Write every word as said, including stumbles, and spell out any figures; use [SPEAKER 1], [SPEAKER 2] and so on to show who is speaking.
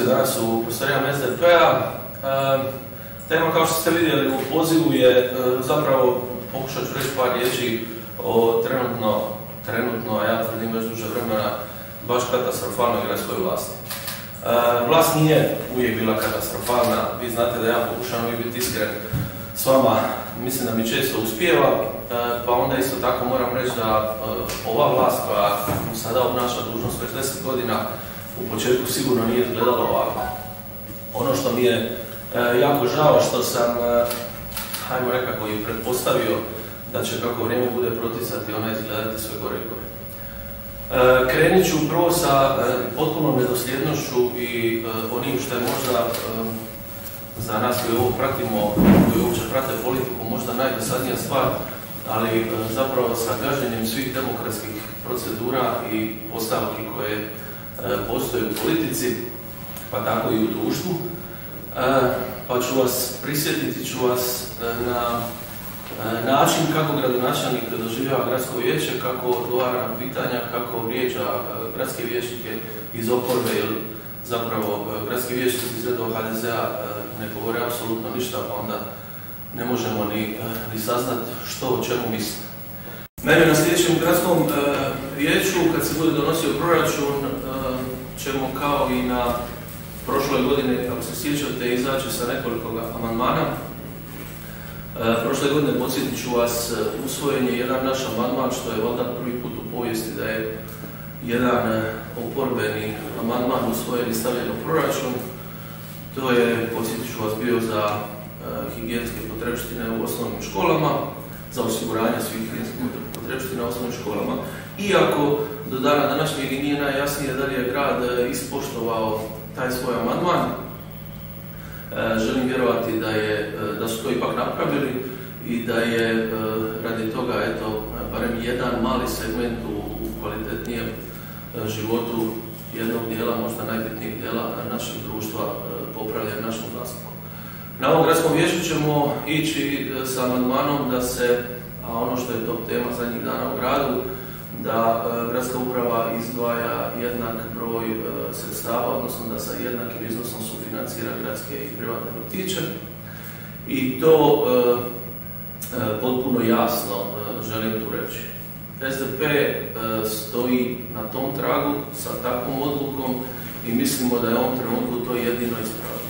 [SPEAKER 1] danas u prostorijama S D P-a. Tema, kao što ste vidjeli u pozivu, je zapravo, pokušat ću reći par riječi o trenutno, trenutno, a ja tvrdim već duže vremena, baš katastrofalnoj gradskoj vlasti. Vlast nije uvijek bila katastrofalna, vi znate da ja pokušam uvijek biti iskren s vama, mislim da mi često uspijeva, pa onda isto tako moram reći da ova vlast koja sada obnaša dužnost već deset godina u početku sigurno nije izgledala ovako. Ono što mi je jako žao, što sam, hajmo nekako i pretpostavio da će kako vrijeme bude proticati, ona izgledati sve gore i gore. Krenit ću prvo sa potpunom nedosljednošću i onim što je možda za nas koji ovo pratimo, koji uopće prate politiku, možda najdosadnija stvar, ali zapravo sa gaženjem svih demokratskih procedura i postavki koje postoje u politici, pa tako i u društvu. Pa ću vas prisjetiti ću vas na način kako gradonačelnik doživljava gradsko vijeće, kako odgovara na pitanja, kako vrijeđa gradske vijećnike iz oporbe, jer zapravo gradski vijećnici iz redova H D Z-a ne govore apsolutno ništa, pa onda ne možemo ni, ni saznati što o čemu misle. Naime, na sljedećem gradskom uh, vijeću, kad se bude donosio proračun, uh, ćemo kao i na prošloj godine, kako se sjećate, izaći sa nekoliko amandmana. Uh, prošle godine, podsjetit ću vas, uh, usvojen je jedan naš amandman, što je valjda prvi put u povijesti da je jedan uh, oporbeni amandman usvojen i stavljen u proračun. To je, podsjetit ću vas, bio za uh, higijenske potrepštine u osnovnim školama, za osiguranje svih higijenskih potrepština u osnovnim školama. Iako do dana današnjeg nije najjasnije da li je grad ispoštovao taj svoj amandman, želim vjerovati da, je, da su to ipak napravili i da je radi toga, eto, barem jedan mali segment u kvalitetnijem životu jednog dijela, možda najbitnijeg dijela našeg društva popravlja našom zaslugom. Na ovom gradskom vijeću ćemo ići sa amandmanom da se, a ono što je top tema zadnjih dana u gradu, da gradska uprava izdvaja jednak broj sredstava, odnosno da sa jednakim iznosom sufinancira gradske i privatne vrtiće. I to e, potpuno jasno e, želim tu reći. S D P e, stoji na tom tragu sa takvom odlukom i mislimo da je u ovom trenutku to jedino ispravno.